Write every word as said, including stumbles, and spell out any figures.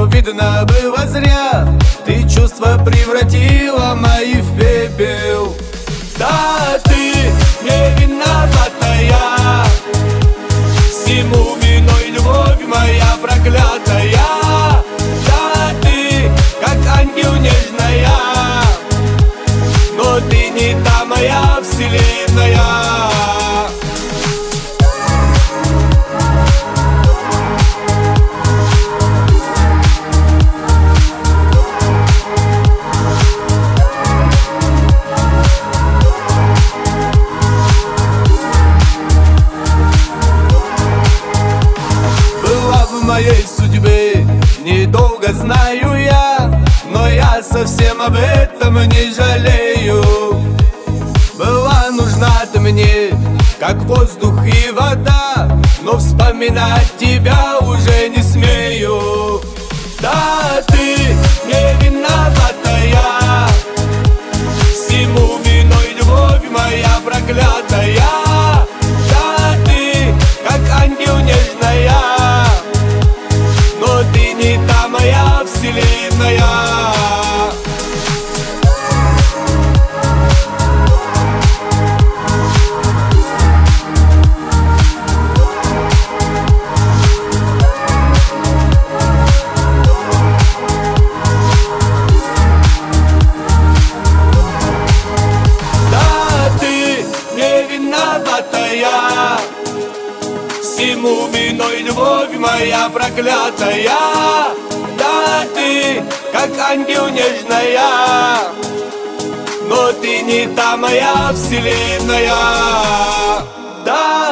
но видно было зря. Ты чувства превратила мои в пепел. Да, ты не виноватая, всему виной любовь моя проклятая. Да, ты как ангел нежная, но ты не та моя вселенная. В моей судьбе недолго знаю я, но я совсем об этом не жалею. Была нужна ты мне, как воздух и вода, но вспоминать тебя уже не смею. Да, ты не виноватая, всему виной любовь моя проклятая. Да, ты как ангел нежная, но ты не та моя вселенная. Да, ты не виноватая, всему виной любовь моя проклятая. Да, ты как ангел нежная, но ты не та моя вселенная. Да,